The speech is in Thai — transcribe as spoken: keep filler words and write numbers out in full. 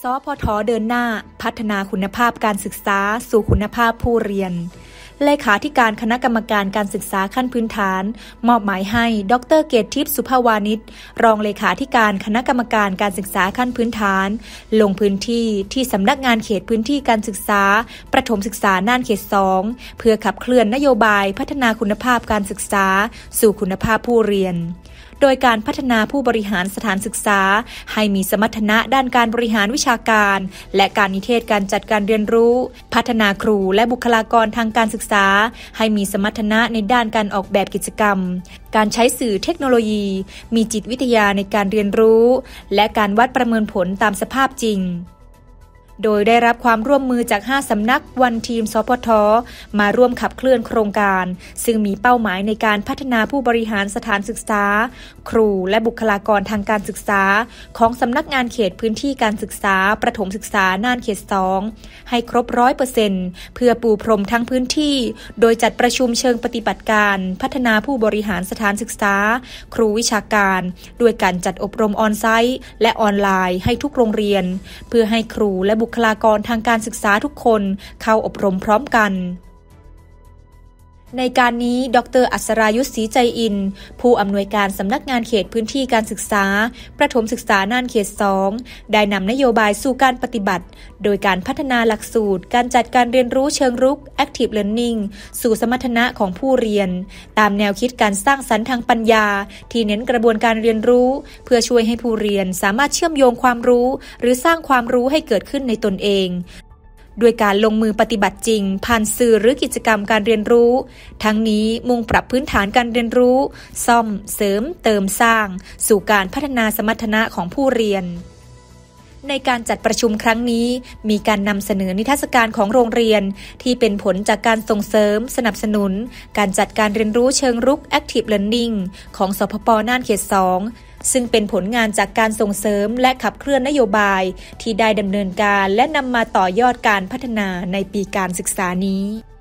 พท.เดินหน้าพัฒนาคุณภาพการศึกษาสู่คุณภาพผู้เรียนเลขาธิการคณะกรรมการการศึกษาขั้นพื้นฐานมอบหมายให้ดร.เกตทิพย์สุภาวานิชรองเลขาธิการคณะกรรมการการศึกษาขั้นพื้นฐานลงพื้นที่ที่สำนักงานเขตพื้นที่การศึกษาประถมศึกษาน่านเขตสองเพื่อขับเคลื่อนนโยบายพัฒนาคุณภาพการศึกษาสู่คุณภาพผู้เรียนโดยการพัฒนาผู้บริหารสถานศึกษาให้มีสมรรถนะด้านการบริหารวิชาการและการนิเทศการจัดการเรียนรู้พัฒนาครูและบุคลากรทางการศึกษาให้มีสมรรถนะในด้านการออกแบบกิจกรรมการใช้สื่อเทคโนโลยีมีจิตวิทยาในการเรียนรู้และการวัดประเมินผลตามสภาพจริงโดยได้รับความร่วมมือจากห้าสำนักวันทีมสพทมาร่วมขับเคลื่อนโครงการซึ่งมีเป้าหมายในการพัฒนาผู้บริหารสถานศึกษาครูและบุคลากรทางการศึกษาของสำนักงานเขตพื้นที่การศึกษาประถมศึกษาน่านเขตสองให้ครบ ร้อยเปอร์เซ็นต์ เพื่อปูพรมทั้งพื้นที่โดยจัดประชุมเชิงปฏิบัติการพัฒนาผู้บริหารสถานศึกษาครูวิชาการด้วยการจัดอบรมออนไซต์และออนไลน์ให้ทุกโรงเรียนเพื่อให้ครูและบุคลากรทางการศึกษาทุกคนเข้าอบรมพร้อมกันในการนี้ดร.อัศรายุทธศรีใจอินผู้อำนวยการสำนักงานเขตพื้นที่การศึกษาประถมศึกษาน่านเขตสองได้นำนโยบายสู่การปฏิบัติโดยการพัฒนาหลักสูตรการจัดการเรียนรู้เชิงรุก Active Learning สู่สมรรถนะของผู้เรียนตามแนวคิดการสร้างสรรค์ทางปัญญาที่เน้นกระบวนการเรียนรู้เพื่อช่วยให้ผู้เรียนสามารถเชื่อมโยงความรู้หรือสร้างความรู้ให้เกิดขึ้นในตนเองด้วยการลงมือปฏิบัติจริงผ่านสื่อหรือกิจกรรมการเรียนรู้ทั้งนี้มุ่งปรับพื้นฐานการเรียนรู้ซ่อมเสริมเติมสร้างสู่การพัฒนาสมรรถนะของผู้เรียนในการจัดประชุมครั้งนี้มีการนำเสนอนิทรรศการของโรงเรียนที่เป็นผลจากการส่งเสริมสนับสนุนการจัดการเรียนรู้เชิงรุก Active Learning ของสพป.น่านเขตสองซึ่งเป็นผลงานจากการส่งเสริมและขับเคลื่อนนโยบายที่ได้ดำเนินการและนำมาต่อยอดการพัฒนาในปีการศึกษานี้